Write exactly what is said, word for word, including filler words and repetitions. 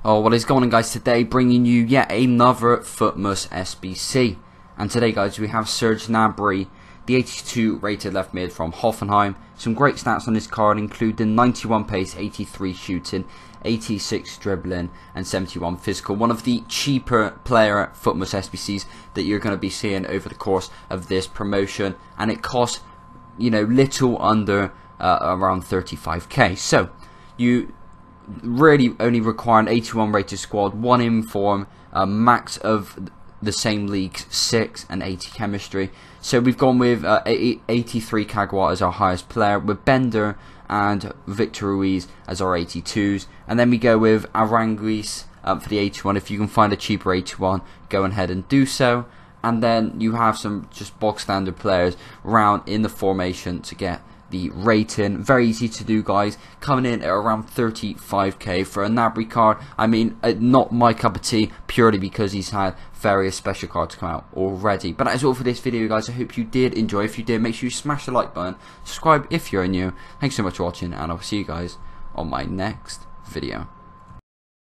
Oh, what is going on, guys? Today bringing you yet another Futmas S B C. And today, guys, we have Serge Gnabry, the eighty-two rated left mid from Hoffenheim. Some great stats on this card, including ninety-one pace, eighty-three shooting, eighty-six dribbling, and seventy-one physical. One of the cheaper player Futmas S B Cs that you're going to be seeing over the course of this promotion. And it costs, you know, little under uh, around thirty-five K. So, you really only require an eighty-one rated squad, one in form, a max of the same leagues, six and eighty chemistry. So we've gone with uh, eighty-three Kagawa as our highest player, with Bender and Victor Ruiz as our eighty-twos, and then we go with Aranguiz um, for the eighty-one. If you can find a cheaper eighty-one, go ahead and do so. And then you have some just box standard players round in the formation to get the rating. Very easy to do, guys, coming in at around thirty-five K for a Gnabry card. I mean, uh, not my cup of tea, purely because he's had various special cards come out already. But that is all for this video, guys. I hope you did enjoy. If you did, make sure you smash the like button, subscribe if you're new. Thanks so much for watching, and I'll see you guys on my next video.